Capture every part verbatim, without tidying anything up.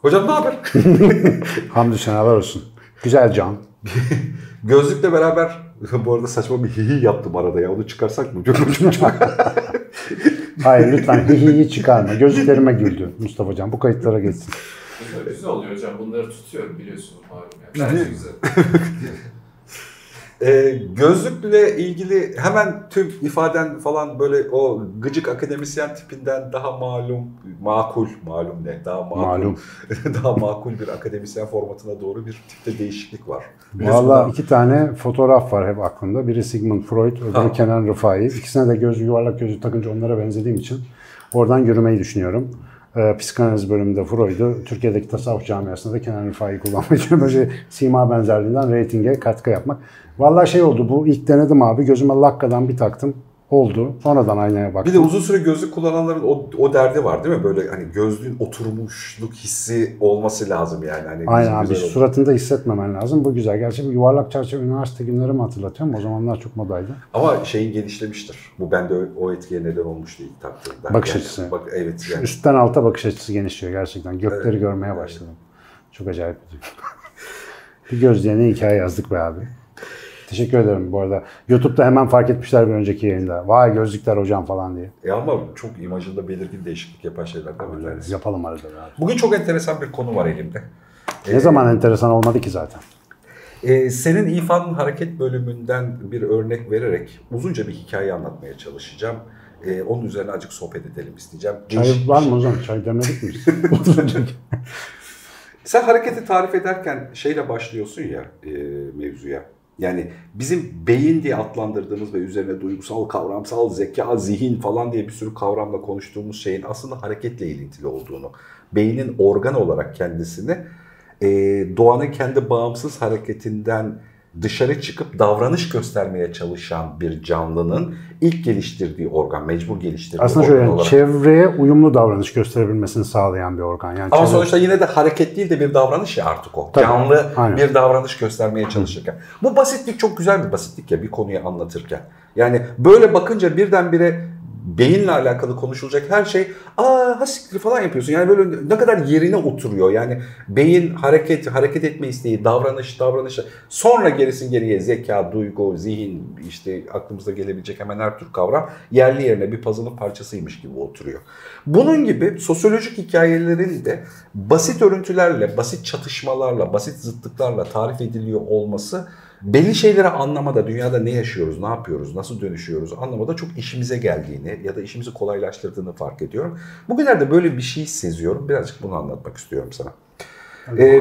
Hocam ne haber? Hamdü senalar olsun. Güzel can. Gözlükle beraber, bu arada saçma bir hihi yaptım arada ya. Onu çıkarsak mı? Hayır lütfen hihiyi çıkarma. Gözlüklerime güldü Mustafa Hocam. Bu kayıtlara geçsin. Güzel oluyor hocam. Bunları tutuyorum biliyorsunuz malum. Yani. Bence güzel. E, gözlükle ilgili hemen tüm ifaden falan böyle o gıcık akademisyen tipinden daha malum, makul, malum ne? Daha makul, malum. daha makul bir akademisyen formatına doğru bir tipte değişiklik var. Valla iki tane fotoğraf var hep aklımda. Biri Sigmund Freud, öbürü Kenan Rıfai. İkisine de göz yuvarlak gözlük takınca onlara benzediğim için oradan yürümeyi düşünüyorum. Ee, psikanaliz bölümünde Freud'u, Türkiye'deki tasavvuf camiasında da Kenan Rıfai'yi kullanmak için böyle sima benzerliğinden reytinge katkı yapmak. Vallahi şey oldu, bu ilk denedim abi, gözüme lakkadan bir taktım, oldu. Sonradan aynaya baktım. Bir de uzun süre gözlük kullananların o, o derdi var değil mi? Böyle hani gözlüğün oturmuşluk hissi olması lazım yani. Hani aynen abi, suratında hissetmemen lazım. Bu güzel. Gerçi bu yuvarlak çerçeve üniversite günleri mi hatırlatıyorum? O zamanlar çok modaydı. Ama şeyin genişlemiştir. Bu bende o etkiye neden olmuştu ilk taktığımda. Bakış yani, açısı. Bak, evet yani. Üstten alta bakış açısı genişliyor gerçekten. Gökleri evet, görmeye başladım. Evet. Çok acayip. Bir gözlüğüne hikaye yazdık be abi. Teşekkür ederim bu arada. YouTube'da hemen fark etmişler bir önceki yayında. Vay gözlükler hocam falan diye. E ama çok imajında belirgin değişiklik yapan şeylerden bir tanesi. Yapalım arada abi. Bugün çok enteresan bir konu var elimde. Ne ee, zaman enteresan olmadı ki zaten? E, senin İFA'nın hareket bölümünden bir örnek vererek uzunca bir hikaye anlatmaya çalışacağım. E, onun üzerine azıcık sohbet edelim isteyeceğim. Çay Değişik var mı o zaman? Çay demledik miyiz? Sen hareketi tarif ederken şeyle başlıyorsun ya e, mevzuya. Yani bizim beyin diye adlandırdığımız ve üzerine duygusal, kavramsal, zeka, zihin falan diye bir sürü kavramla konuştuğumuz şeyin aslında hareketle ilintili olduğunu, beynin organ olarak kendisini e, doğanın kendi bağımsız hareketinden dışarı çıkıp davranış göstermeye çalışan bir canlının ilk geliştirdiği organ, mecbur geliştirdiği aslında organ şöyle, olarak. Çevreye uyumlu davranış gösterebilmesini sağlayan bir organ. Yani ama çevre... sonuçta yine de hareket değil de bir davranış ya artık o. Tabii, canlı aynen. Bir davranış göstermeye çalışırken. Bu basitlik çok güzel bir basitlik ya bir konuyu anlatırken. Yani böyle bakınca birdenbire beyinle alakalı konuşulacak her şey aa hasiktir falan yapıyorsun. Yani böyle ne kadar yerine oturuyor. Yani beyin hareket, hareket etme isteği, davranış, davranış. Sonra gerisin geriye zeka, duygu, zihin, işte aklımıza gelebilecek hemen her tür kavram yerli yerine bir puzzle'ın parçasıymış gibi oturuyor. Bunun gibi sosyolojik hikayelerin de basit örüntülerle, basit çatışmalarla, basit zıtlıklarla tarif ediliyor olması belli şeyleri anlamada, dünyada ne yaşıyoruz, ne yapıyoruz, nasıl dönüşüyoruz anlamada çok işimize geldiğini ya da işimizi kolaylaştırdığını fark ediyorum. Bugünlerde böyle bir şey seziyorum. Birazcık bunu anlatmak istiyorum sana. Ee,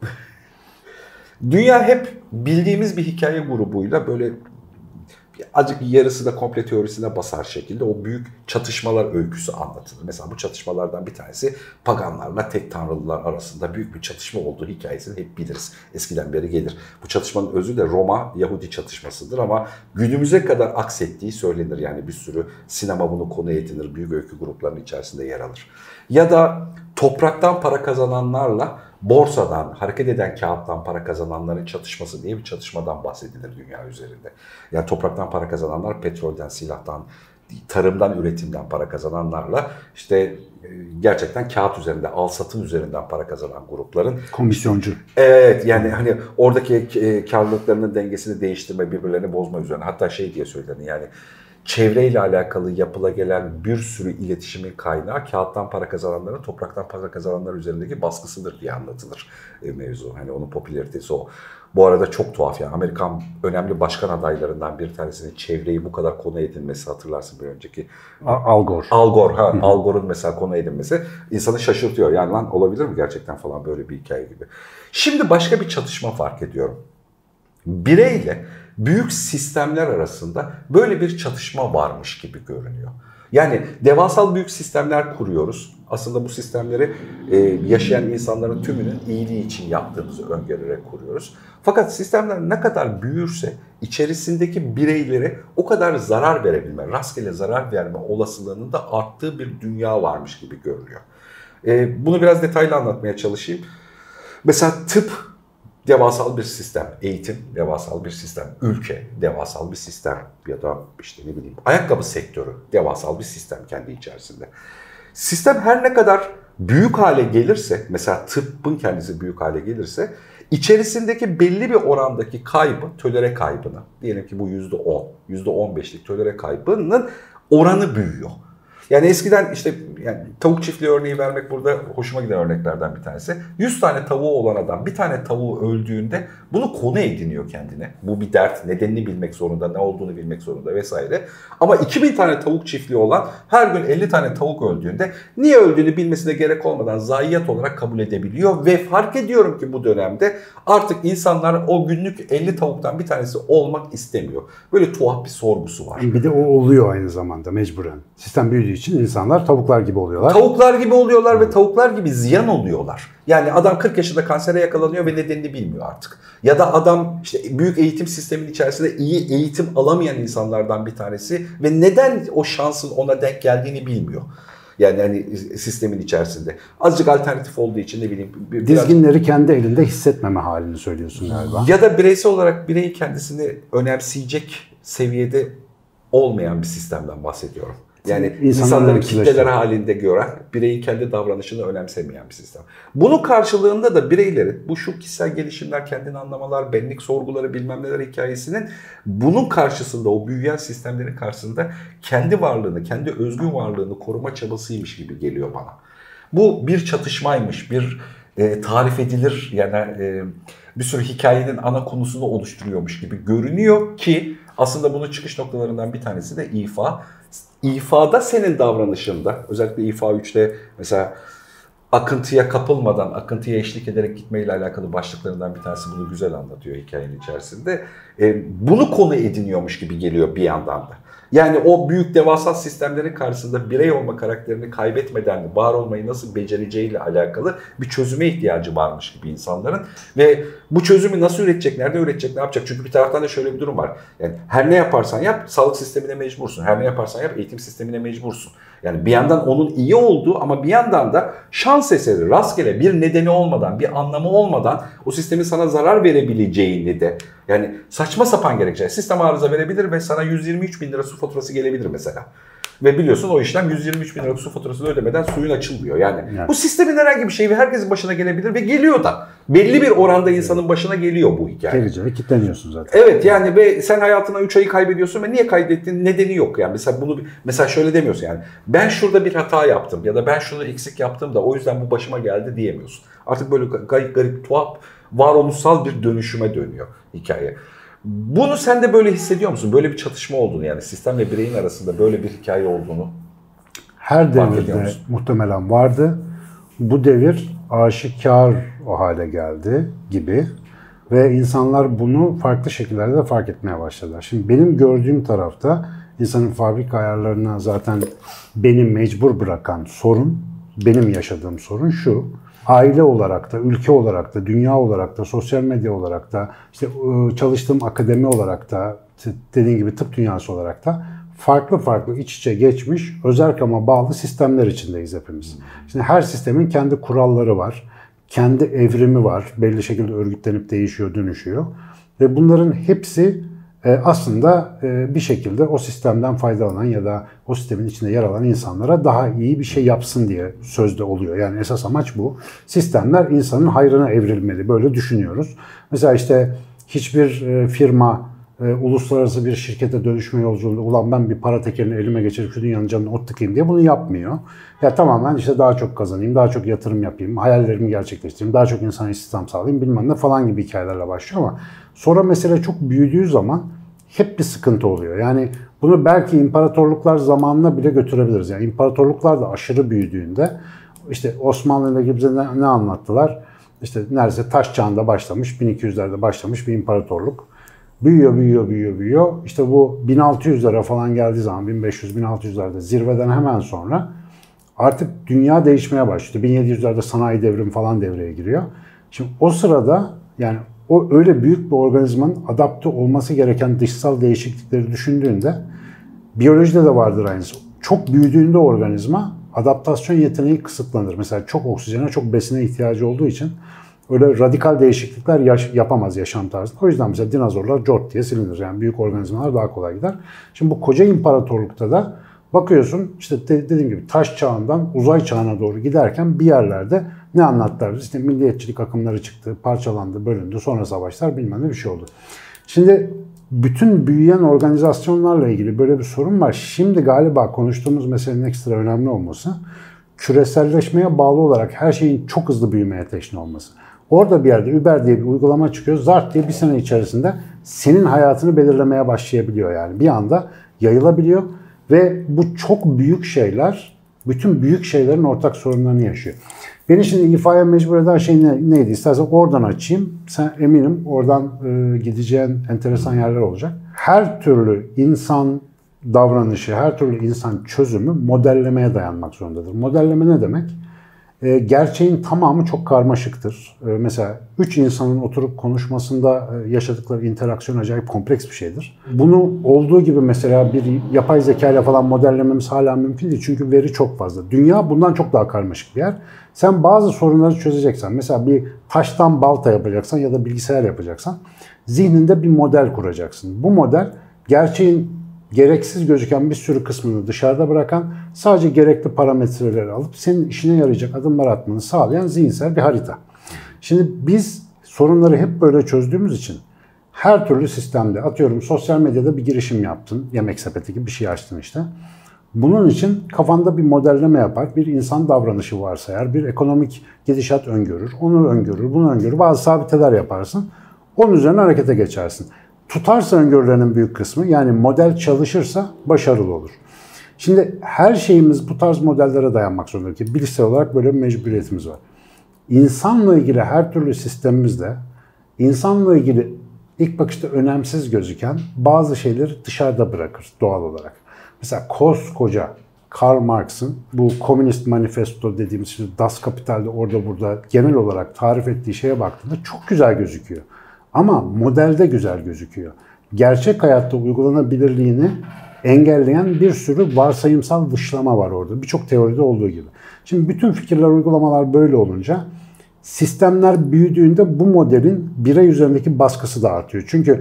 dünya hep bildiğimiz bir hikaye grubuyla böyle azıcık yarısı da komple teorisine basar şekilde o büyük çatışmalar öyküsü anlatılır. Mesela bu çatışmalardan bir tanesi paganlarla tek tanrılılar arasında büyük bir çatışma olduğu hikayesini hep biliriz. Eskiden beri gelir. Bu çatışmanın özü de Roma-Yahudi çatışmasıdır ama günümüze kadar aksettiği söylenir. Yani bir sürü sinema bunu konu edinir, büyük öykü gruplarının içerisinde yer alır. Ya da topraktan para kazananlarla borsadan, hareket eden kağıttan para kazananların çatışması diye bir çatışmadan bahsedilir dünya üzerinde. Yani topraktan para kazananlar petrolden, silahtan, tarımdan, üretimden para kazananlarla işte gerçekten kağıt üzerinde, al satım üzerinden para kazanan grupların komisyoncu. Evet yani hani oradaki karlılıklarının dengesini değiştirme, birbirlerini bozma üzerine. Hatta şey diye söylenir yani çevreyle alakalı yapıla gelen bir sürü iletişimin kaynağı kağıttan para kazananların topraktan para kazananlar üzerindeki baskısıdır diye anlatılır e, mevzu. Hani onun popülaritesi o. Bu arada çok tuhaf yani Amerikan önemli başkan adaylarından bir tanesinin çevreyi bu kadar konu edinmesi hatırlarsın bir önceki. Al Gore. Al Gore, ha. Al Gore'un mesela konu edinmesi insanı şaşırtıyor. Yani lan olabilir mi gerçekten falan böyle bir hikaye gibi. Şimdi başka bir çatışma fark ediyorum. Bireyle büyük sistemler arasında böyle bir çatışma varmış gibi görünüyor. Yani devasal büyük sistemler kuruyoruz. Aslında bu sistemleri e, yaşayan insanların tümünün iyiliği için yaptığımızı öngörerek kuruyoruz. Fakat sistemler ne kadar büyürse içerisindeki bireylere o kadar zarar verebilme, rastgele zarar verme olasılığının da arttığı bir dünya varmış gibi görünüyor. E, bunu biraz detaylı anlatmaya çalışayım. Mesela tıp devasal bir sistem, eğitim devasal bir sistem, ülke devasal bir sistem ya da işte ne bileyim ayakkabı sektörü devasal bir sistem kendi içerisinde. Sistem her ne kadar büyük hale gelirse, mesela tıbbın kendisi büyük hale gelirse, içerisindeki belli bir orandaki kaybı, tölere kaybını, diyelim ki bu yüzde on, yüzde on beşlik tölere kaybının oranı büyüyor. Yani eskiden işte yani tavuk çiftliği örneği vermek burada hoşuma giden örneklerden bir tanesi. yüz tane tavuğu olan adam bir tane tavuğu öldüğünde bunu konu ediniyor kendine. Bu bir dert, nedenini bilmek zorunda, ne olduğunu bilmek zorunda vesaire. Ama iki bin tane tavuk çiftliği olan her gün elli tane tavuk öldüğünde niye öldüğünü bilmesine gerek olmadan zayiat olarak kabul edebiliyor. Ve fark ediyorum ki bu dönemde artık insanlar o günlük elli tavuktan bir tanesi olmak istemiyor. Böyle tuhaf bir sorgusu var. Bir de o oluyor aynı zamanda mecburen. Sistem büyüdüğü için insanlar tavuklar gibi oluyorlar. Tavuklar gibi oluyorlar ve tavuklar gibi ziyan oluyorlar. Yani adam kırk yaşında kansere yakalanıyor ve nedenini bilmiyor artık. Ya da adam işte büyük eğitim sistemin içerisinde iyi eğitim alamayan insanlardan bir tanesi ve neden o şansın ona denk geldiğini bilmiyor. Yani hani sistemin içerisinde. Azıcık alternatif olduğu için ne bileyim. Biraz... Dizginleri kendi elinde hissetmeme halini söylüyorsun galiba. Ya da bireysel olarak bireyi kendisini önemseyecek seviyede olmayan bir sistemden bahsediyorum. Yani insanları kitleler halinde gören, bireyin kendi davranışını önemsemeyen bir sistem. Bunun karşılığında da bireylerin bu şu kişisel gelişimler, kendini anlamalar, benlik sorguları bilmem neler hikayesinin bunun karşısında, o büyüyen sistemlerin karşısında kendi varlığını, kendi özgün varlığını koruma çabasıymış gibi geliyor bana. Bu bir çatışmaymış, bir e, tarif edilir yani e, bir sürü hikayenin ana konusunu oluşturuyormuş gibi görünüyor ki aslında bunun çıkış noktalarından bir tanesi de ifa. İfada senin davranışında, özellikle İfa üçte mesela akıntıya kapılmadan, akıntıya eşlik ederek gitmeyle alakalı başlıklarından bir tanesi bunu güzel anlatıyor hikayenin içerisinde. E, bunu konu ediniyormuş gibi geliyor bir yandan da. Yani o büyük devasa sistemlerin karşısında birey olma karakterini kaybetmeden var olmayı nasıl becereceğiyle alakalı bir çözüme ihtiyacı varmış gibi insanların. Ve bu çözümü nasıl üretecek, nerede üretecek, ne yapacak? Çünkü bir taraftan da şöyle bir durum var. Yani her ne yaparsan yap, sağlık sistemine mecbursun. Her ne yaparsan yap, eğitim sistemine mecbursun. Yani bir yandan onun iyi olduğu ama bir yandan da şans eseri, rastgele bir nedeni olmadan, bir anlamı olmadan o sistemin sana zarar verebileceğini de yani saçma sapan gerekçe. Sistem arıza verebilir ve sana yüz yirmi üç bin lira su faturası gelebilir mesela. Ve biliyorsun o işlem yüz yirmi üç bin lira su faturasını ödemeden suyun açılmıyor. Yani evet. Bu sistemin herhangi bir şeyi ve herkesin başına gelebilir ve geliyor da. Belli bir oranda insanın başına geliyor bu hikaye. Geleceğe kilitleniyorsun zaten. Evet yani ve sen hayatına üç ayı kaybediyorsun ve niye kaybettiğinin nedeni yok. Yani mesela bunu mesela şöyle demiyorsun yani ben şurada bir hata yaptım ya da ben şunu eksik yaptım da o yüzden bu başıma geldi diyemiyorsun. Artık böyle garip garip tuhaf varoluşsal bir dönüşüme dönüyor hikaye. Bunu sen de böyle hissediyor musun? Böyle bir çatışma olduğunu yani sistem ve bireyin arasında böyle bir hikaye olduğunu. Her devirde muhtemelen vardı. Bu devir aşikar o hale geldi gibi ve insanlar bunu farklı şekillerde de fark etmeye başladılar. Şimdi benim gördüğüm tarafta insanın fabrika ayarlarına zaten beni mecbur bırakan sorun, benim yaşadığım sorun şu. Aile olarak da, ülke olarak da, dünya olarak da, sosyal medya olarak da, işte çalıştığım akademi olarak da, dediğim gibi tıp dünyası olarak da farklı farklı iç içe geçmiş, özel kama bağlı sistemler içindeyiz hepimiz. Şimdi her sistemin kendi kuralları var, kendi evrimi var, belli şekilde örgütlenip değişiyor, dönüşüyor. Ve bunların hepsi aslında bir şekilde o sistemden faydalanan ya da o sistemin içinde yer alan insanlara daha iyi bir şey yapsın diye sözde oluyor. Yani esas amaç bu. Sistemler insanın hayrına evrilmeli. Böyle düşünüyoruz. Mesela işte hiçbir firma uluslararası bir şirkete dönüşme yolculuğunda ulan ben bir para tekerini elime geçirip şu dünyanın canına ot tıkayım diye bunu yapmıyor. Ya tamamen işte daha çok kazanayım, daha çok yatırım yapayım, hayallerimi gerçekleştireyim, daha çok insana istihdam sağlayayım bilmem ne falan gibi hikayelerle başlıyor ama sonra mesele çok büyüdüğü zaman hep bir sıkıntı oluyor. Yani bunu belki imparatorluklar zamanına bile götürebiliriz. Yani imparatorluklar da aşırı büyüdüğünde işte Osmanlı ile bize ne, ne anlattılar? İşte neredeyse taş çağında başlamış, bin iki yüzlerde başlamış bir imparatorluk. Büyüyor, büyüyor, büyüyor, büyüyor. İşte bu bin altı yüzlere falan geldiği zaman bin beş yüz bin altı yüzlerde zirveden hemen sonra artık dünya değişmeye başlıyor. bin yedi yüzlerde sanayi devrimi falan devreye giriyor. Şimdi o sırada yani o öyle büyük bir organizmanın adapte olması gereken dışsal değişiklikleri düşündüğünde biyolojide de vardır aynısı. Çok büyüdüğünde organizma adaptasyon yeteneği kısıtlanır. Mesela çok oksijene, çok besine ihtiyacı olduğu için öyle radikal değişiklikler yaş- yapamaz yaşam tarzında. O yüzden mesela dinozorlar cort diye silinir. Yani büyük organizmalar daha kolay gider. Şimdi bu koca imparatorlukta da Bakıyorsun işte de, dediğim gibi taş çağından uzay çağına doğru giderken bir yerlerde ne anlattılar? İşte milliyetçilik akımları çıktı, parçalandı, bölündü, sonra savaşlar bilmem ne bir şey oldu. Şimdi bütün büyüyen organizasyonlarla ilgili böyle bir sorun var. Şimdi galiba konuştuğumuz meselenin ekstra önemli olması, küreselleşmeye bağlı olarak her şeyin çok hızlı büyümeye teşne olması. Orada bir yerde Uber diye bir uygulama çıkıyor. Zart diye bir sene içerisinde senin hayatını belirlemeye başlayabiliyor yani. Bir anda yayılabiliyor ve bu çok büyük şeyler, bütün büyük şeylerin ortak sorunlarını yaşıyor. Beni şimdi ifaya mecbur eden şey ne, neydi? İstersen oradan açayım. Sen eminim oradan e, gideceğin enteresan yerler olacak. Her türlü insan davranışı, her türlü insan çözümü modellemeye dayanmak zorundadır. Modelleme ne demek? E, gerçeğin tamamı çok karmaşıktır. E, mesela üç insanın oturup konuşmasında e, yaşadıkları interaksiyon acayip kompleks bir şeydir. Bunu olduğu gibi mesela bir yapay zeka ile falan modellememiz hala mümkün değil. Çünkü veri çok fazla. Dünya bundan çok daha karmaşık bir yer. Sen bazı sorunları çözeceksen, mesela bir taştan balta yapacaksan ya da bilgisayar yapacaksan zihninde bir model kuracaksın. Bu model gerçeğin gereksiz gözüken bir sürü kısmını dışarıda bırakan, sadece gerekli parametreleri alıp senin işine yarayacak adımlar atmanı sağlayan zihinsel bir harita. Şimdi biz sorunları hep böyle çözdüğümüz için her türlü sistemde, atıyorum sosyal medyada bir girişim yaptın, Yemek Sepeti gibi bir şey açtın işte. Bunun için kafanda bir modelleme yapar, bir insan davranışı varsayar, bir ekonomik gidişat öngörür, onu öngörür, bunu öngörür, bazı sabiteler yaparsın, onun üzerine harekete geçersin. Tutarsa öngörülerinin büyük kısmı, yani model çalışırsa başarılı olur. Şimdi her şeyimiz bu tarz modellere dayanmak zorunda ki bilişsel olarak böyle bir mecburiyetimiz var. İnsanla ilgili her türlü sistemimizde insanla ilgili ilk bakışta önemsiz gözüken bazı şeyleri dışarıda bırakır doğal olarak. Mesela koskoca Karl Marx'ın bu Komünist Manifesto dediğimiz şey, Das Kapital'de orada burada genel olarak tarif ettiği şeye baktığında çok güzel gözüküyor. Ama modelde güzel gözüküyor. Gerçek hayatta uygulanabilirliğini engelleyen bir sürü varsayımsal dışlama var orada. Birçok teoride olduğu gibi. Şimdi bütün fikirler, uygulamalar böyle olunca sistemler büyüdüğünde bu modelin birey üzerindeki baskısı da artıyor. Çünkü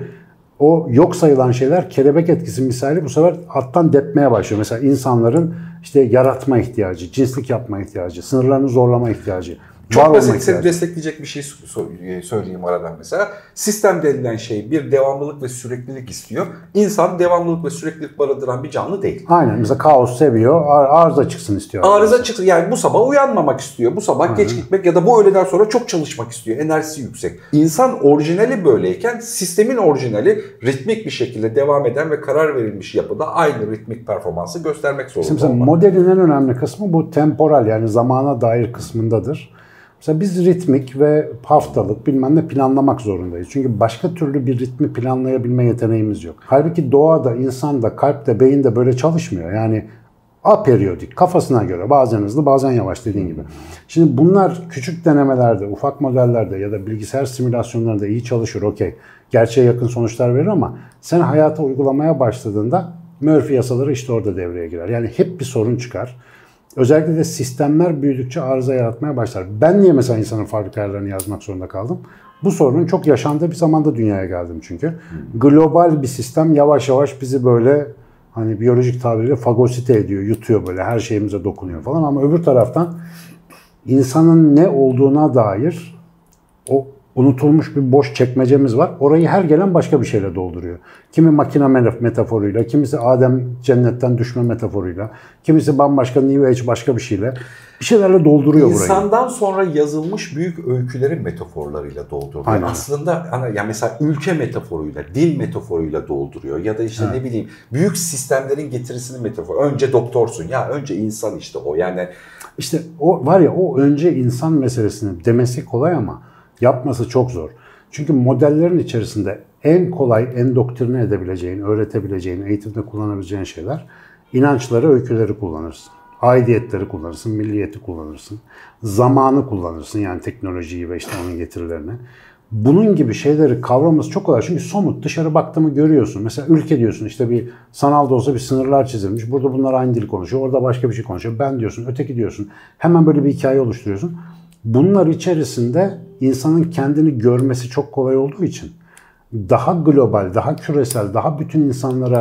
o yok sayılan şeyler kelebek etkisi misali bu sefer alttan depmeye başlıyor. Mesela insanların işte yaratma ihtiyacı, cinslik yapma ihtiyacı, sınırlarını zorlama ihtiyacı. Çok basit, seni destekleyecek bir şey söyleyeyim aradan mesela. Sistem denilen şey bir devamlılık ve süreklilik istiyor. İnsan devamlılık ve süreklilik barındıran bir canlı değil. Aynen. Mesela kaos seviyor, arıza çıksın istiyor. Arıza çıksın. Yani bu sabah uyanmamak istiyor. Bu sabah Aynen. geç gitmek ya da bu öğleden sonra çok çalışmak istiyor. Enerjisi yüksek. İnsan orijinali böyleyken sistemin orijinali ritmik bir şekilde devam eden ve karar verilmiş yapıda aynı ritmik performansı göstermek zorunda. Mesela modelin en önemli kısmı bu temporal, yani zamana dair kısmındadır. Mesela biz ritmik ve haftalık bilmem ne planlamak zorundayız. Çünkü başka türlü bir ritmi planlayabilme yeteneğimiz yok. Halbuki doğada, insanda, kalpte, beyinde böyle çalışmıyor. Yani aperiyodik, kafasına göre bazen hızlı bazen yavaş dediğin gibi. Şimdi bunlar küçük denemelerde, ufak modellerde ya da bilgisayar simülasyonlarında iyi çalışır, okey. Gerçeğe yakın sonuçlar verir ama sen hayata uygulamaya başladığında Murphy yasaları işte orada devreye girer. Yani hep bir sorun çıkar. Özellikle de sistemler büyüdükçe arıza yaratmaya başlar. Ben niye mesela insanın fabrika ayarlarını yazmak zorunda kaldım? Bu sorunun çok yaşandığı bir zamanda dünyaya geldim çünkü. Hmm. Global bir sistem yavaş yavaş bizi böyle hani biyolojik tabiriyle fagosite ediyor, yutuyor böyle, her şeyimize dokunuyor falan. Ama öbür taraftan insanın ne olduğuna dair o unutulmuş bir boş çekmecemiz var. Orayı her gelen başka bir şeyle dolduruyor. Kimi makine metaforuyla, kimisi Adem cennetten düşme metaforuyla, kimisi bambaşka New Age başka bir şeyle. Bir şeylerle dolduruyor burayı. İnsandan sonra yazılmış büyük öykülerin metaforlarıyla dolduruyor. Aynen. Aslında yani mesela ülke metaforuyla, dil metaforuyla dolduruyor. Ya da işte evet. ne bileyim büyük sistemlerin getirisinin metaforu. Önce doktorsun ya, önce insan işte o yani. İşte o var ya, o önce insan meselesini demesi kolay ama yapması çok zor. Çünkü modellerin içerisinde en kolay endoktrine edebileceğin, öğretebileceğin, eğitimde kullanabileceğin şeyler inançları, öyküleri kullanırsın. Aidiyetleri kullanırsın, milliyeti kullanırsın. Zamanı kullanırsın, yani teknolojiyi ve işte onun getirilerini. Bunun gibi şeyleri kavraması çok kolay. Çünkü somut, dışarı baktığımı görüyorsun. Mesela ülke diyorsun, işte bir sanal da olsa bir sınırlar çizilmiş. Burada bunlar aynı dil konuşuyor, orada başka bir şey konuşuyor. Ben diyorsun, öteki diyorsun. Hemen böyle bir hikaye oluşturuyorsun. Bunlar içerisinde insanın kendini görmesi çok kolay olduğu için daha global, daha küresel, daha bütün insanlara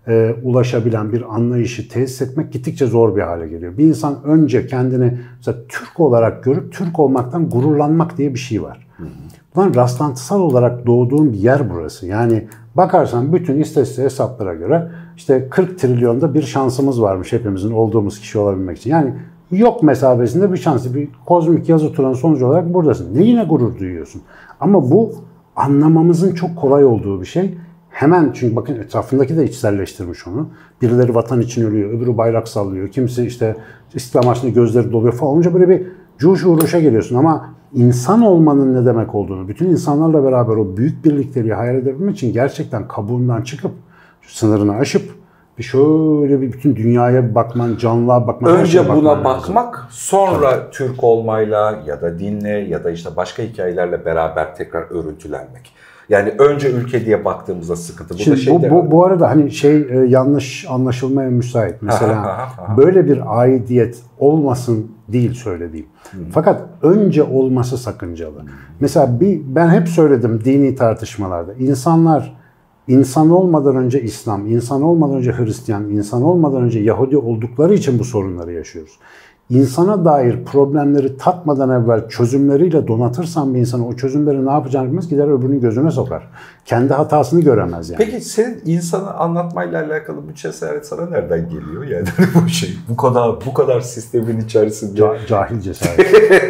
e, ulaşabilen bir anlayışı tesis etmek gittikçe zor bir hale geliyor. Bir insan önce kendini mesela Türk olarak görüp Türk olmaktan gururlanmak diye bir şey var. Bunun rastlantısal olarak doğduğum bir yer burası. Yani bakarsan bütün istatistik hesaplara göre işte kırk trilyonda bir şansımız varmış hepimizin olduğumuz kişi olabilmek için. Yani yok mesabesinde bir şansı, bir kozmik yazı turanın sonucu olarak buradasın. Neyine gurur duyuyorsun? Ama bu anlamamızın çok kolay olduğu bir şey. Hemen çünkü bakın etrafındaki de içselleştirmiş onu. Birileri vatan için ölüyor, öbürü bayrak sallıyor. Kimisi işte İslam aşkına gözleri doluyor falan olunca böyle bir cuş uğraşa geliyorsun. Ama insan olmanın ne demek olduğunu, bütün insanlarla beraber o büyük birlikteliği hayal edebilmek için gerçekten kabuğundan çıkıp, sınırını aşıp bir şöyle bir bütün dünyaya bakman, canlığa bakman. Önce buna bakmak, lazım. Sonra evet. Türk olmayla ya da dinle ya da işte başka hikayelerle beraber tekrar örüntülenmek. Yani önce ülke diye baktığımızda sıkıntı. Bu, Şimdi da şey bu, bu, bu arada hani şey yanlış anlaşılmaya müsait. Mesela böyle bir aidiyet olmasın değil söylediğim. Hmm. Fakat önce olması sakıncalı. Hmm. Mesela bir, ben hep söyledim dini tartışmalarda. İnsanlar insan olmadan önce İslam, insan olmadan önce Hristiyan, insan olmadan önce Yahudi oldukları için bu sorunları yaşıyoruz. İnsana dair problemleri tatmadan evvel çözümleriyle donatırsan bir insanı o çözümleri ne yapacağını bilmez, gider öbürünün gözüne sokar. Kendi hatasını göremez yani. Peki senin insanı anlatmayla alakalı bu cesaret sana nereden geliyor yani bu şey? Bu kadar bu kadar sistemin içerisinde. Ca- cahil cesaret.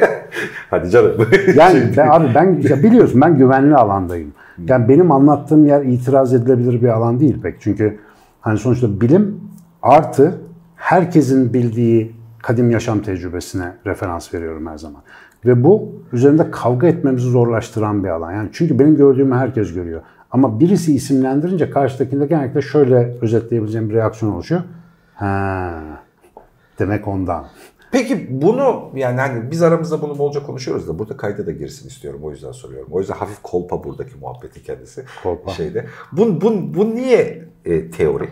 Hadi canım. Yani ben, abi ben ya biliyorsun ben güvenli alandayım. Yani benim anlattığım yer itiraz edilebilir bir alan değil pek. Çünkü hani sonuçta bilim artı herkesin bildiği kadim yaşam tecrübesine referans veriyorum her zaman. Ve bu üzerinde kavga etmemizi zorlaştıran bir alan. Yani çünkü benim gördüğümü herkes görüyor. Ama birisi isimlendirince karşıdakinde genellikle şöyle özetleyebileceğim bir reaksiyon oluşuyor. Ha, demek ondan. Peki bunu yani hani biz aramızda bunu bolca konuşuyoruz da burada kayda da girsin istiyorum. O yüzden soruyorum. O yüzden hafif kolpa buradaki muhabbeti kendisi. Kolpa. Şeyde. Bu, bu, bu niye e, teori?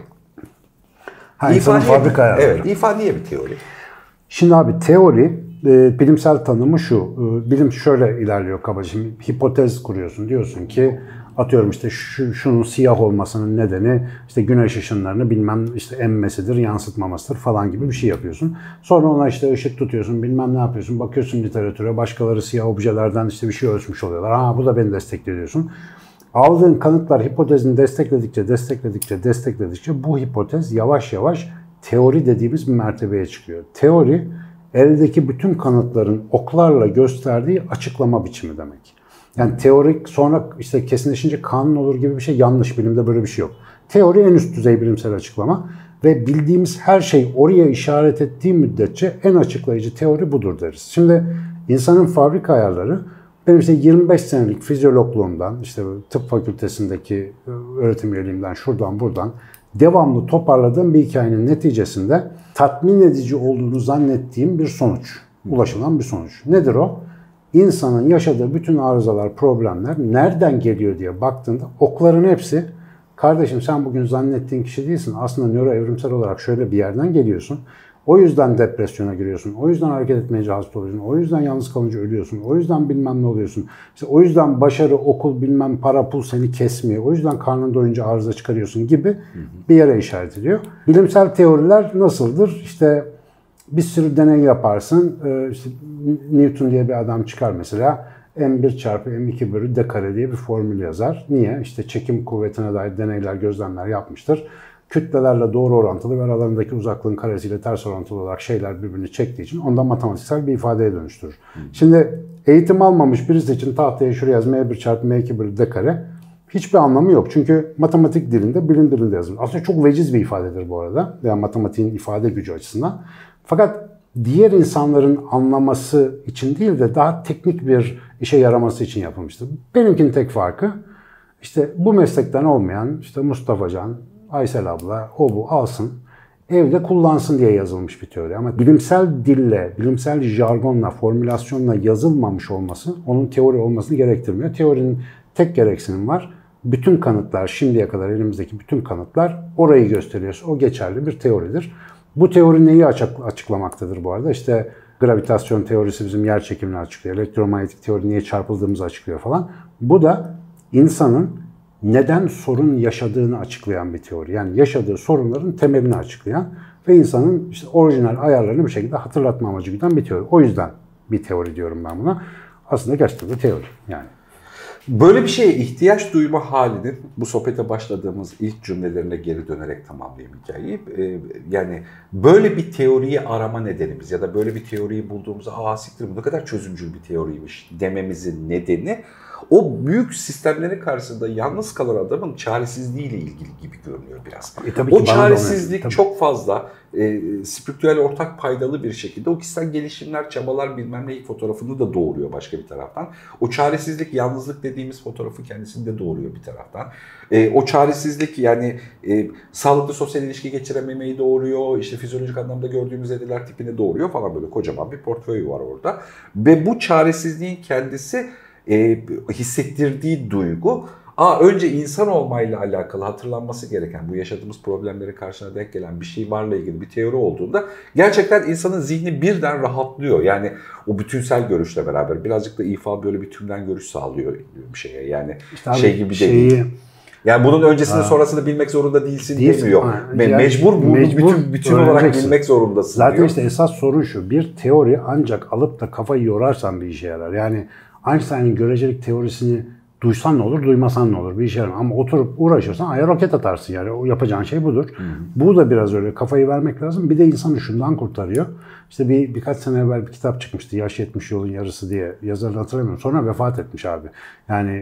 Ha, İfa fabrika ayarları. Evet. İfa niye bir teori? Şimdi abi teori, e, bilimsel tanımı şu. E, bilim şöyle ilerliyor kabaca. Şimdi hipotez kuruyorsun. Diyorsun ki atıyorum işte şu, şunun siyah olmasının nedeni işte güneş ışınlarını bilmem işte emmesidir, yansıtmamasıdır falan gibi bir şey yapıyorsun. Sonra ona işte ışık tutuyorsun, bilmem ne yapıyorsun. Bakıyorsun literatüre, başkaları siyah objelerden işte bir şey ölçmüş oluyorlar. Ha bu da beni destekliyor diyorsun. Aldığın kanıtlar hipotezini destekledikçe, destekledikçe, destekledikçe bu hipotez yavaş yavaş teori dediğimiz bir mertebeye çıkıyor. Teori, eldeki bütün kanıtların oklarla gösterdiği açıklama biçimi demek. Yani teorik sonra işte kesinleşince kanun olur gibi bir şey yanlış. Bilimde böyle bir şey yok. Teori en üst düzey bilimsel açıklama ve bildiğimiz her şey oraya işaret ettiği müddetçe en açıklayıcı teori budur deriz. Şimdi insanın fabrika ayarları benim işte yirmi beş senelik fizyologluğumdan, işte tıp fakültesindeki öğretim üyeliğimden şuradan buradan devamlı toparladığım bir hikayenin neticesinde tatmin edici olduğunu zannettiğim bir sonuç. Ulaşılan bir sonuç. Nedir o? İnsanın yaşadığı bütün arızalar, problemler nereden geliyor diye baktığında okların hepsi kardeşim sen bugün zannettiğin kişi değilsin. Aslında nöroevrimsel olarak şöyle bir yerden geliyorsun. O yüzden depresyona giriyorsun. O yüzden hareket etmeyince hasta oluyorsun. O yüzden yalnız kalınca ölüyorsun. O yüzden bilmem ne oluyorsun. İşte o yüzden başarı, okul, bilmem para, pul seni kesmiyor. O yüzden karnın doyunca arıza çıkarıyorsun gibi bir yere işaret ediyor. Bilimsel teoriler nasıldır? İşte bir sürü deney yaparsın. İşte Newton diye bir adam çıkar mesela. M bir çarpı M iki bölü D kare diye bir formül yazar. Niye? İşte çekim kuvvetine dair deneyler, gözlemler yapmıştır. Kütlelerle doğru orantılı ve aralarındaki uzaklığın karesiyle ters orantılı olarak şeyler birbirini çektiği için ondan matematiksel bir ifadeye dönüştürür. Hmm. Şimdi eğitim almamış birisi için tahtaya şuraya yaz M bir çarpı M iki bölü D kare hiçbir anlamı yok. Çünkü matematik dilinde, bilim dilinde yazılır. Aslında çok veciz bir ifadedir bu arada. Yani matematiğin ifade gücü açısından. Fakat diğer insanların anlaması için değil de daha teknik bir işe yaraması için yapılmıştır. Benimkinin tek farkı işte bu meslekten olmayan işte Mustafa Can, Aysel abla o bu alsın, evde kullansın diye yazılmış bir teori. Ama bilimsel dille, bilimsel jargonla, formülasyonla yazılmamış olması onun teori olmasını gerektirmiyor. Teorinin tek gereksinimi var. Bütün kanıtlar, şimdiye kadar elimizdeki bütün kanıtlar orayı gösteriyorsa o geçerli bir teoridir. Bu teori neyi açıklamaktadır bu arada? İşte gravitasyon teorisi bizim yer çekimini açıklıyor. Elektromanyetik teori niye çarpıldığımızı açıklıyor falan. Bu da insanın neden sorun yaşadığını açıklayan bir teori. Yani yaşadığı sorunların temelini açıklayan ve insanın işte orijinal ayarlarını bir şekilde hatırlatma amacı güden bir teori. O yüzden bir teori diyorum ben buna. Aslında gerçekten de teori yani. Böyle bir şeye ihtiyaç duyma halinin bu sohbete başladığımız ilk cümlelerine geri dönerek tamamlayayım hikayeyi. Ee, yani böyle bir teoriyi arama nedenimiz ya da böyle bir teoriyi bulduğumuzda aa siktir bu ne kadar çözümcül bir teoriymiş dememizin nedeni o büyük sistemlerin karşısında yalnız kalan adamın çaresizliğiyle ilgili gibi görünüyor biraz. E, tabii o ki çaresizlik tabii. çok fazla e, spiritüel ortak paydalı bir şekilde o kişisel gelişimler, çabalar bilmem ne fotoğrafını da doğuruyor başka bir taraftan. O çaresizlik, yalnızlık dediğimiz fotoğrafı kendisini de doğuruyor bir taraftan. E, o çaresizlik yani e, sağlıklı sosyal ilişki geçirememeyi doğuruyor, işte fizyolojik anlamda gördüğümüz ediler tipini doğuruyor falan böyle kocaman bir portföy var orada. Ve bu çaresizliğin kendisi E, hissettirdiği duygu, aa, önce insan olmayla alakalı hatırlanması gereken bu yaşadığımız problemlerin karşına denk gelen bir şey varla ilgili bir teori olduğunda gerçekten insanın zihni birden rahatlıyor. Yani o bütünsel görüşle beraber birazcık da İFA böyle bir tümden görüş sağlıyor bir şeye yani işte şey gibi şeyi... değil. Yani bunun öncesini ha. sonrasını bilmek zorunda değilsin Değilsin, demiyor. Ha, yani mecbur bunu mecbur bütün, bütün olarak bilmek zorundasın Zaten diyor. işte esas sorun şu, bir teori ancak alıp da kafayı yorarsan bir işe yarar. Yani Einstein'ın görecelik teorisini duysan ne olur, duymasan ne olur bir işe yarar. Ama oturup uğraşırsan aya roket atarsın yani. O yapacağın şey budur. Hı hı. Bu da biraz öyle kafayı vermek lazım. Bir de insanı şundan kurtarıyor. İşte bir birkaç sene evvel bir kitap çıkmıştı. Yaş yetmiş yolun yarısı diye. Yazarını hatırlamıyorum. Sonra vefat etmiş abi. Yani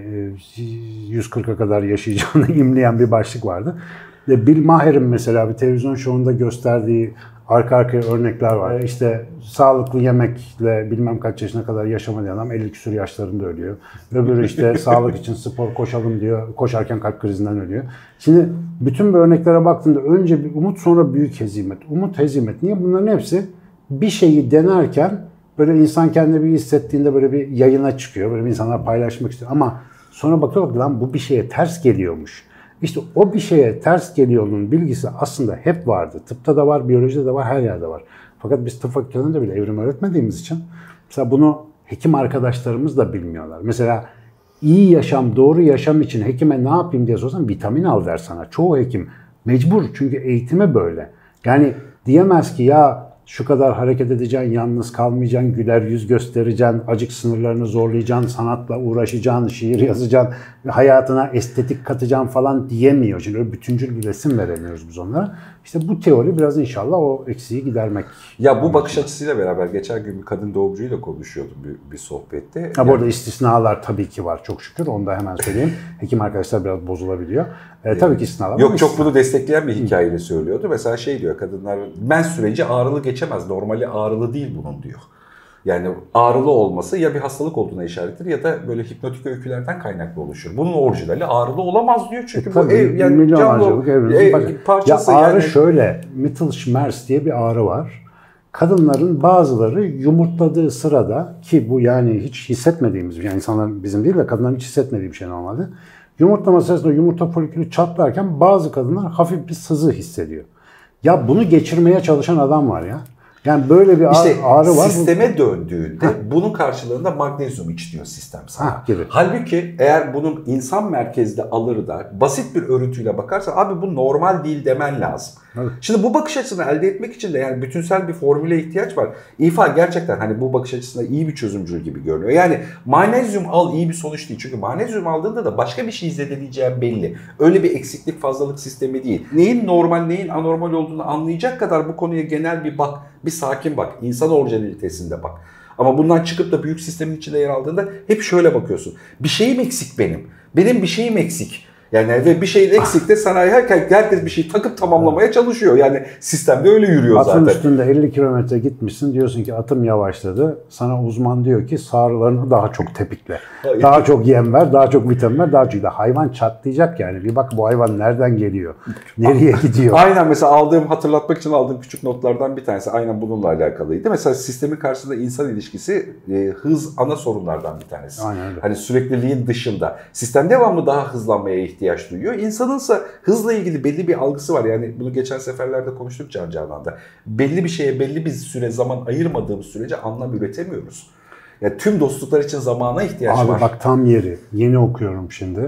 yüz kırka kadar yaşayacağını imleyen bir başlık vardı. Bill Maher'in mesela bir televizyon şovunda gösterdiği arka arkaya örnekler var. İşte sağlıklı yemekle bilmem kaç yaşına kadar yaşamayan adam elli küsur yaşlarında ölüyor. Öbürü işte sağlık için spor koşalım diyor. Koşarken kalp krizinden ölüyor. Şimdi bütün bu örneklere baktığında önce bir umut sonra büyük hezimet. Umut hezimet. Niye? Bunların hepsi bir şeyi denerken böyle insan kendini bir hissettiğinde böyle bir yayına çıkıyor. Böyle bir insanlar paylaşmak istiyor. Ama sonra bakıyor lan bu bir şeye ters geliyormuş. İşte o bir şeye ters geliyor'nun bilgisi aslında hep vardı. Tıpta da var, biyolojide de var, her yerde var. Fakat biz tıp fakültelerinde bile evrim öğretmediğimiz için mesela bunu hekim arkadaşlarımız da bilmiyorlar. Mesela iyi yaşam, doğru yaşam için hekime ne yapayım diye sorsan vitamin al der sana. Çoğu hekim mecbur çünkü eğitimi böyle. Yani diyemez ki ya şu kadar hareket edeceksin, yalnız kalmayacaksın, güler yüz göstereceksin, acık sınırlarını zorlayacaksın, sanatla uğraşacaksın, şiir yazacaksın, hayatına estetik katacaksın falan diyemiyor. Şimdi öyle bütüncül bir resim veremiyoruz biz onlara. İşte bu teori biraz inşallah o eksiği gidermek. Ya bu bakış açısıyla beraber geçen gün bir kadın doğumcuyla konuşuyordum bir, bir sohbette. Ha, yani... Bu arada istisnalar tabii ki var çok şükür. Onu da hemen söyleyeyim. Hekim arkadaşlar biraz bozulabiliyor. Ee, tabii ki istisnalar var. Yok çok bunu destekleyen bir hikayeyle söylüyordu. Mesela şey diyor kadınlar mens süreci ağrılı geçemez. Normali ağrılı değil bunun diyor. Yani ağrılı olması ya bir hastalık olduğuna işarettir ya da böyle hipnotik öykülerden kaynaklı oluşur. Bunun orijinali ağrılı olamaz diyor çünkü e, bu ev yani canlı ev, parçası. Ya ağrı yani... şöyle, Mittelschmerz diye bir ağrı var. Kadınların bazıları yumurtladığı sırada ki bu yani hiç hissetmediğimiz yani insanların bizim değil de kadınların hiç hissetmediği bir şey normalde. Yumurtlama sırasında yumurta folikülü çatlarken bazı kadınlar hafif bir sızı hissediyor. Ya bunu geçirmeye çalışan adam var ya. Yani böyle bir işte ağrı var. Sisteme döndüğünde ha. bunun karşılığında magnezyum iç diyor sistem sana. Ha, gibi. Halbuki eğer bunun insan merkezli alır da basit bir örüntüyle bakarsan abi bu normal değil demen lazım. Evet. Şimdi bu bakış açısını elde etmek için de yani bütünsel bir formüle ihtiyaç var. İFA gerçekten hani bu bakış açısında iyi bir çözümcül gibi görünüyor. Yani magnezyum al iyi bir sonuç değil. Çünkü magnezyum aldığında da başka bir şey zedeleyeceğin belli. Öyle bir eksiklik fazlalık sistemi değil. Neyin normal neyin anormal olduğunu anlayacak kadar bu konuya genel bir bak. Bir sakin bak. İnsan orijinalitesinde bak. Ama bundan çıkıp da büyük sistemin içinde yer aldığında hep şöyle bakıyorsun. Bir şeyim eksik benim. Benim bir şeyim eksik. Yani ve bir şeyin eksik de sanayi herkes, herkes bir şey takıp tamamlamaya çalışıyor. Yani sistemde öyle yürüyor Atın zaten. Atın üstünde elli kilometre gitmişsin diyorsun ki atım yavaşladı. Sana uzman diyor ki sağrılarını daha çok tepikle. Hayır. Daha çok yem ver, daha çok vitamin ver, daha çok. Hayvan çatlayacak yani. Bir bak bu hayvan nereden geliyor? Nereye gidiyor? Aynen mesela aldığım hatırlatmak için aldığım küçük notlardan bir tanesi aynen bununla alakalıydı. Mesela sistemin karşısında insan ilişkisi e, hız ana sorunlardan bir tanesi. Aynen öyle. Hani sürekliliğin dışında. Sistem devamlı daha hızlanmaya ihtiyaç ihtiyaç duyuyor. İnsanınsa hızla ilgili belli bir algısı var. Yani bunu geçen seferlerde konuştuk Can Canan'da. Belli bir şeye belli bir süre zaman ayırmadığımız sürece anlam üretemiyoruz. Yani tüm dostluklar için zamana ihtiyaç Abi var. Abi bak tam yeri. Yeni okuyorum şimdi.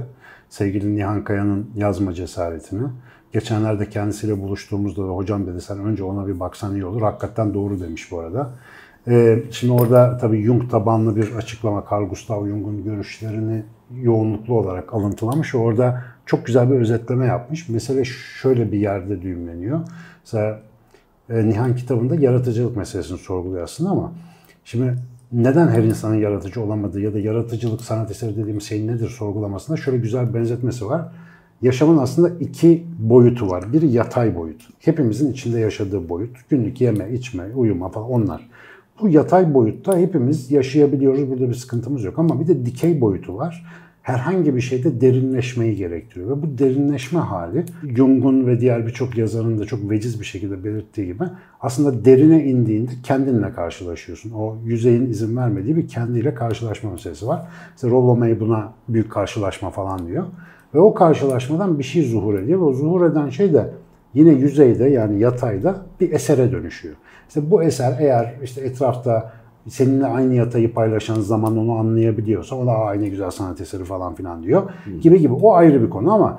sevgili Nihan Kaya'nın yazma cesaretini. Geçenlerde kendisiyle buluştuğumuzda da hocam dedi sen önce ona bir baksan iyi olur. Hakikaten doğru demiş bu arada. Ee, şimdi orada tabii Jung tabanlı bir açıklama. Carl Gustav Jung'un görüşlerini yoğunluklu olarak alıntılamış. Orada çok güzel bir özetleme yapmış. Mesele şöyle bir yerde düğümleniyor. Mesela e, Nihan kitabında yaratıcılık meselesini sorguluyor aslında ama şimdi neden her insanın yaratıcı olamadığı ya da yaratıcılık sanat eseri dediğimiz şey nedir sorgulamasında şöyle güzel bir benzetmesi var. Yaşamın aslında iki boyutu var. Biri yatay boyut. Hepimizin içinde yaşadığı boyut. Günlük yeme, içme, uyuma falan onlar. Bu yatay boyutta hepimiz yaşayabiliyoruz. Burada bir sıkıntımız yok. Ama bir de dikey boyutu var. Herhangi bir şeyde derinleşmeyi gerektiriyor. Ve bu derinleşme hali Jung'un ve diğer birçok yazarın da çok veciz bir şekilde belirttiği gibi aslında derine indiğinde kendinle karşılaşıyorsun. O yüzeyin izin vermediği bir kendiyle karşılaşma meselesi var. İşte Rollo May buna büyük karşılaşma falan diyor. Ve o karşılaşmadan bir şey zuhur ediyor. Ve o zuhur eden şey de yine yüzeyde yani yatayda bir esere dönüşüyor. İşte bu eser eğer işte etrafta seninle aynı yatayı paylaşan zaman onu anlayabiliyorsa o da aynı güzel sanat eseri falan filan diyor. Hmm. Gibi gibi. O ayrı bir konu ama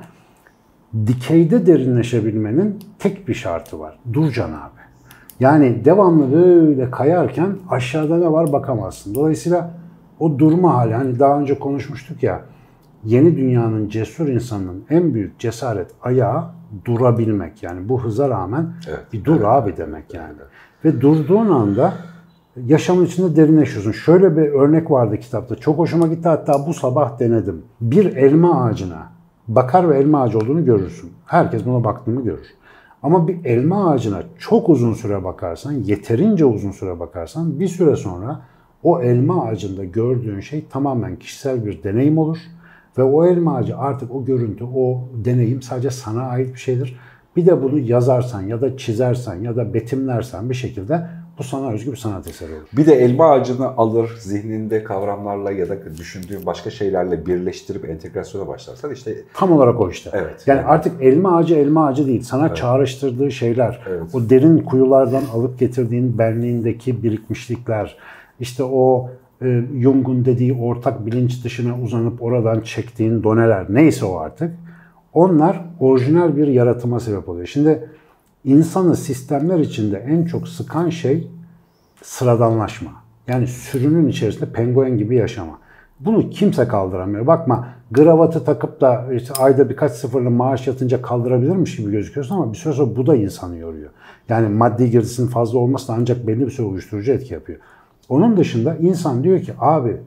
dikeyde derinleşebilmenin tek bir şartı var. Duracaksın abi. Yani devamlı böyle kayarken aşağıda ne var bakamazsın. Dolayısıyla o durma hali hani daha önce konuşmuştuk ya yeni dünyanın cesur insanının en büyük cesaret ayağı durabilmek. Yani bu hıza rağmen evet, bir dur evet, abi demek yani. Evet. Ve durduğun anda yaşamın içinde derinleşiyorsun. Şöyle bir örnek vardı kitapta. Çok hoşuma gitti hatta bu sabah denedim. Bir elma ağacına bakar ve elma ağacı olduğunu görürsün. Herkes buna baktığını görür. Ama bir elma ağacına çok uzun süre bakarsan, yeterince uzun süre bakarsan bir süre sonra o elma ağacında gördüğün şey tamamen kişisel bir deneyim olur. Ve o elma ağacı artık o görüntü, o deneyim sadece sana ait bir şeydir. Bir de bunu yazarsan ya da çizersen ya da betimlersen bir şekilde bu sana özgü bir sanat eseri olur. Bir de elma ağacını alır, zihninde kavramlarla ya da düşündüğün başka şeylerle birleştirip entegrasyona başlarsan işte... Tam olarak o işte. Evet. Yani, yani artık elma ağacı elma ağacı değil. Sana evet. çağrıştırdığı şeyler, evet. o derin kuyulardan alıp getirdiğin benliğindeki birikmişlikler, işte o e, Jung'un dediği ortak bilinç dışına uzanıp oradan çektiğin doneler, neyse o artık. Onlar orijinal bir yaratıma sebep oluyor. Şimdi insanı sistemler içinde en çok sıkan şey sıradanlaşma. Yani sürünün içerisinde penguen gibi yaşama. Bunu kimse kaldıramıyor. Bakma kravatı takıp da işte ayda birkaç sıfırlı maaş yatınca kaldırabilirmiş gibi gözüküyorsun ama bir süre sonra bu da insanı yoruyor. Yani maddi girdisinin fazla olması da ancak belli bir süre uyuşturucu etki yapıyor. Onun dışında insan diyor ki abi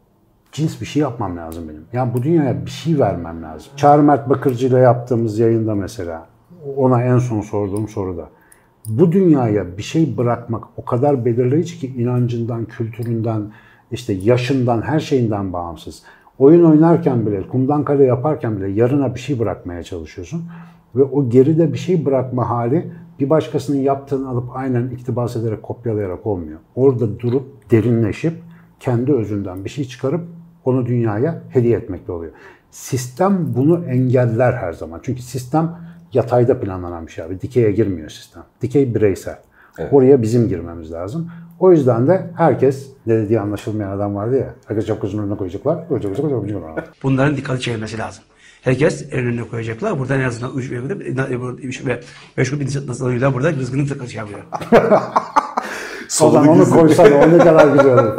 cins bir şey yapmam lazım benim. Yani bu dünyaya bir şey vermem lazım. Çağrı Mert Bakırcı ile yaptığımız yayında mesela ona en son sorduğum soruda. Bu dünyaya bir şey bırakmak o kadar belirleyici ki inancından, kültüründen, işte yaşından, her şeyinden bağımsız. Oyun oynarken bile, kumdan kale yaparken bile yarına bir şey bırakmaya çalışıyorsun. Ve o geride bir şey bırakma hali bir başkasının yaptığını alıp aynen iktibas ederek, kopyalayarak olmuyor. Orada durup, derinleşip, kendi özünden bir şey çıkarıp onu dünyaya hediye etmekle oluyor. Sistem bunu engeller her zaman. Çünkü sistem yatayda planlanan bir şey abi. Dikeye girmiyor sistem. Dikey bireysel. Evet. Oraya bizim girmemiz lazım. O yüzden de herkes, ne dediği anlaşılmayan adam vardı ya, herkes çok uzun önüne koyacaklar. Bunların dikkati çekilmesi lazım. Herkes önüne koyacaklar. Buradan en azından üç ve beş gün nasıl burada rızkını tıkır şey yapıyor. O zaman onu koysana, o ne kadar güzel olur.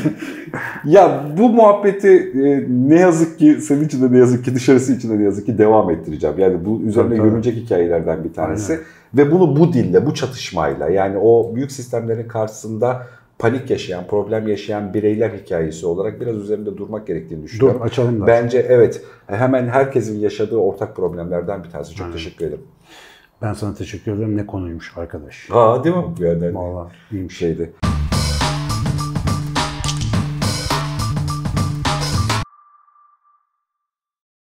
Ya bu muhabbeti e, ne yazık ki senin için de ne yazık ki dışarısı için de ne yazık ki devam ettireceğim. Yani bu üzerine görünecek hikayelerden bir tanesi. Aynen. Ve bunu bu dille, bu çatışmayla yani o büyük sistemlerin karşısında panik yaşayan, problem yaşayan bireyler hikayesi olarak biraz üzerinde durmak gerektiğini düşünüyorum. Dur, açalım da. Bence evet, hemen herkesin yaşadığı ortak problemlerden bir tanesi. Çok Aynen. teşekkür ederim. Ben sana teşekkür ederim. Ne konuymuş arkadaş. Ha değil mi? Yani, Vallahi iyiymiş. Şeydi.